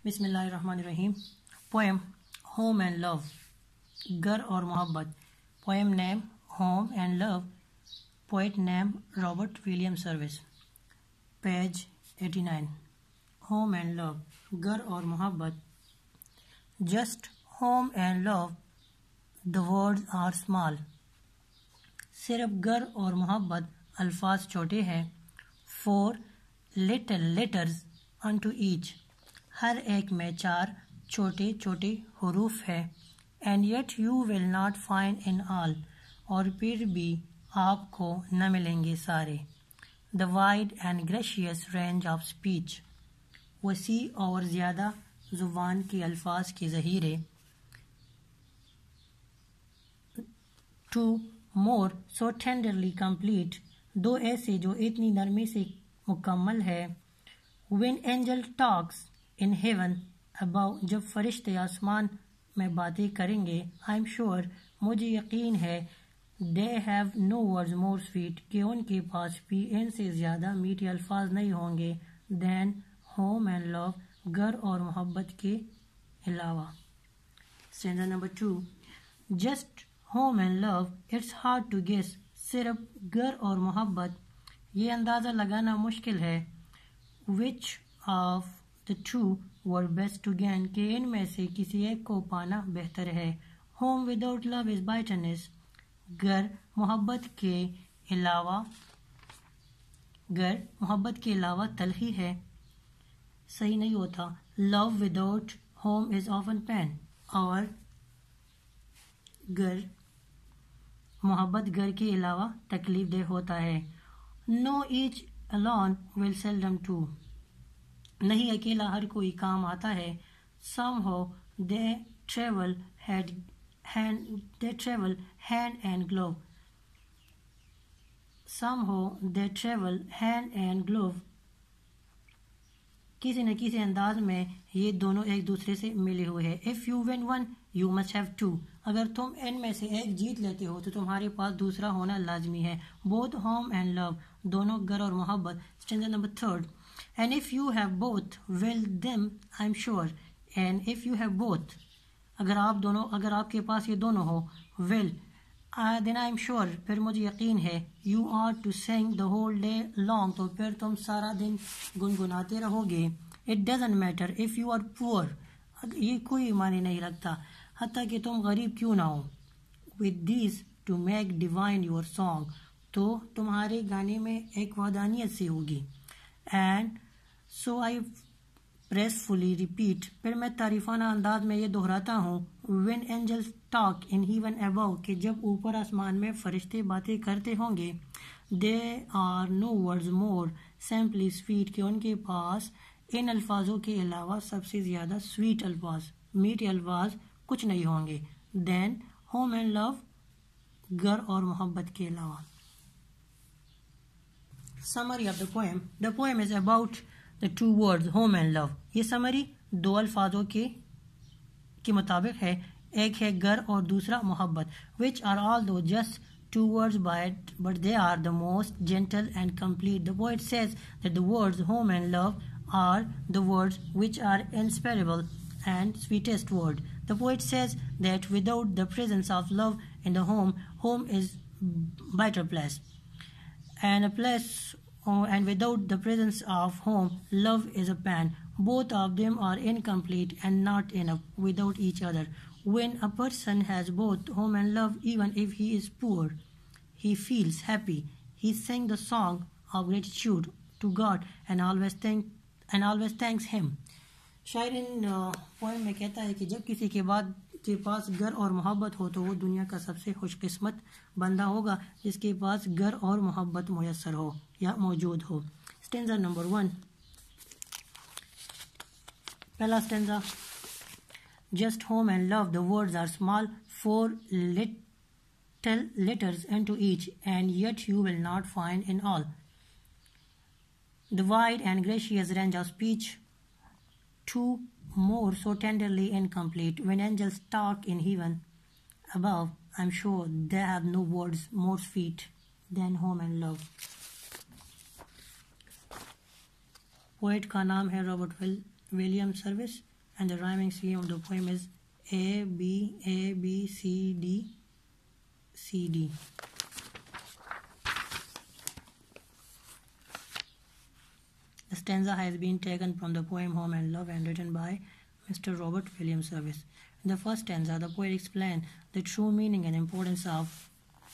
बिस्मिल्लाहिर्रहमानिर्रहीम। Poem home and love, घर और मोहब्बत। Poem name home and love, poet name Robert William Service. Page 89। Home and love, घर और मोहब्बत। Just home and love, the words are small. सिर्फ घर और मोहब्बत अल्फाज छोटे हैं। 4 लिटिल लेटर्स अनटू ईच, हर एक में 4 छोटे छोटे हरूफ है। And yet you will not find in all, और फिर भी आपको न मिलेंगे सारे। The wide and gracious range of speech, वसी और ज़्यादा ज़ुबान के अल्फाज के ज़हीरे। 2 मोर सो टेंडरली कंप्लीट, 2 ऐसे जो इतनी नरमी से मुकम्मल है। When angel talks in heaven above, जब फरिश्ते आसमान में बातें करेंगे। I'm sure, मुझे यकीन है। They have no words more sweet, कि उनके पास भी इनसे ज़्यादा मीठे अल्फाज नहीं होंगे। Then home and love, घर और मोहब्बत के अलावा। Stanza number 2. Just home and love, it's hard to guess, सिर्फ घर और मोहब्बत ये अंदाज़ा लगाना मुश्किल है। Which of the two were best to gain, के इनमें से किसी एक को पाना बेहतर है। Home without love is bitterness, घर मोहब्बत के अलावा तलखी है। सही नहीं होता। Love without home is often pain, और मोहब्बत घर के अलावा तकलीफ देह होता है। No each alone will seldom do, नहीं अकेला हर कोई काम आता है। Somehow they travel hand and glove, somehow they travel hand and glove, किसी न किसी अंदाज में ये दोनों एक दूसरे से मिले हुए हैं। If you win one, you must have two, अगर तुम इनमें से एक जीत लेते हो तो तुम्हारे पास दूसरा होना लाजमी है। Both home and love, दोनों घर और मोहब्बत। Stanza number 3. And if you have both, well then I'm sure, and if you have both, अगर आपके पास ये दोनों हो, well then I'm sure, फिर मुझे यकीन है। You are to sing the whole day long, तो फिर तुम सारा दिन गुनगुनाते रहोगे। It doesn't matter if you are poor, ये कोई मायने नहीं रखता हत्ता कि तुम गरीब क्यों ना हो। With these to make divine your song, तो तुम्हारे गाने में एक वादानियत सी होगी। And so I pressfully repeat, फिर मैं तारीफाना अंदाज में ये दोहराता हूँ। When angels talk in heaven above, कि जब ऊपर आसमान में फरिश्ते बातें करते होंगे। There are no words more simply sweet, कि उनके पास इन अल्फाजों के अलावा सबसे ज़्यादा स्वीट अल्फाज, मीठे अल्फाज कुछ नहीं होंगे। Then home and love, घर और मोहब्बत के अलावा। Summary of the poem. The poem is about the 2 words home and love. ये समरी 2 अल्फाजों के मुताबिक है। एक है घर और दूसरा मोहब्बत। Which are although just 2 words but they are the most gentle and complete. The poet says that the words home and love are the words which are inseparable and sweetest word. The poet says that without the presence of love in the home is better place. And without the presence of home, love is a pain. Both of them are incomplete and not enough without each other. When a person has both home and love, even if he is poor, he feels happy. He sings the song of gratitude to God and always thanks him. शायर इन poem में कहता है कि जब किसी के पास घर और मोहब्बत हो तो वो दुनिया का सबसे खुशकिस्मत बंदा होगा जिसके पास घर और मोहब्बत मुयस्सर हो या मौजूद हो। Stanza number 1। पहला stanza. Just home and love, the words are small, 4 little letters into each, and yet you will not find in all. The wide and gracious range of speech, 2 more so tenderly incomplete. When angels talk in heaven above, I'm sure they have no words more sweet than home and love. Poet का नाम है Robert William Service. and the rhyming scheme of the poem is A B C D C D. The stanza has been taken from the poem Home and Love and written by Mr. Robert William Service. In the first stanza, the poet explained the true meaning and importance of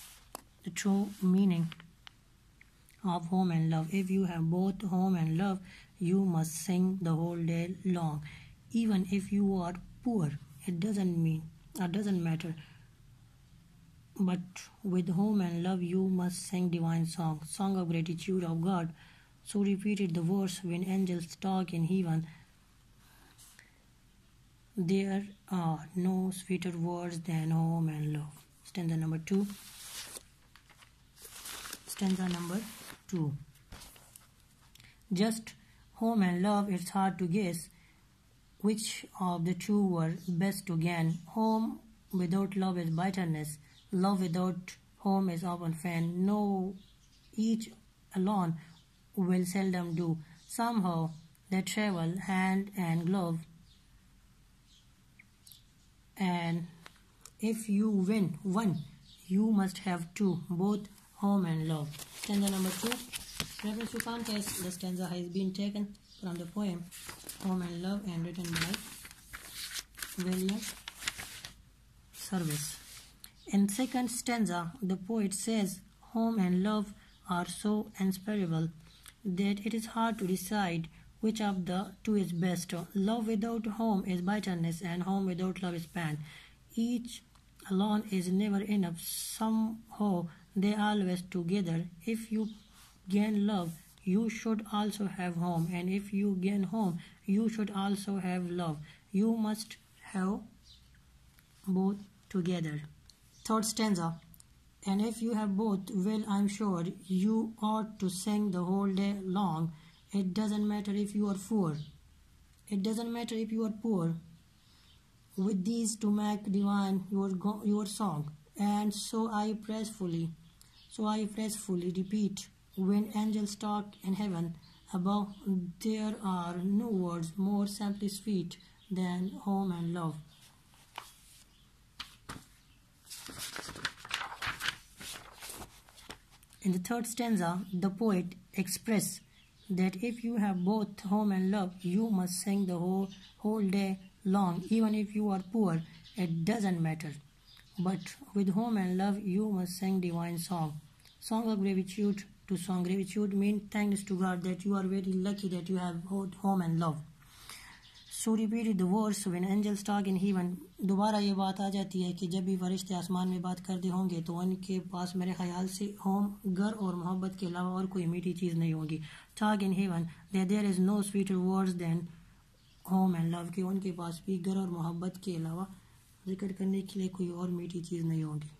home and love. If you have both home and love, you must sing the whole day long. Even if you are poor, it doesn't matter. But with home and love, you must sing divine song of gratitude of God. So repeated the verse when angels talk in heaven. There are no sweeter words than home and love. Stanza number two. Just home and love, it's hard to guess which of the two were best to gain. Home without love is bitterness. Love without home is often pain. No, each alone will seldom do. Somehow they travel hand and glove. And if you win one, you must have two, both home and love. Stanza number 2. Reference to context. The stanza has been taken from the poem Home and Love and written by William Service. In second stanza, the poet says home and love are so inseparable that it is hard to decide which of the two is best. Love without home is bitterness and home without love is pain. Each alone is never enough. Somehow they always together. If you gain love, you should also have home, and if you gain home, you should also have love. You must have both together. Third stanza. And if you have both, well, I'm sure you ought to sing the whole day long. It doesn't matter if you are poor. With these to make divine your song. And so I prayerfully repeat, when angels talk in heaven above, there are no words more simply sweet than home and love. In the third stanza, the poet expresses that if you have both home and love, you must sing the whole day long. Even if you are poor, it doesn't matter. But with home and love, you must sing divine song of gratitude to song. Gratitude means thanks to God that you are very lucky that you have both home and love. So repeated the verse when angels talk in heaven. दोबारा ये बात आ जाती है कि जब भी फरिश्ते आसमान में बात करते होंगे तो उनके पास मेरे ख्याल से होम, घर और मोहब्बत के अलावा और कोई मीठी चीज़ नहीं होगी. Talk in heaven that there is no sweeter words than home and love, कि उनके पास भी घर और मोहब्बत के अलावा जिक्र करने के लिए कोई और मीठी चीज़ नहीं होगी.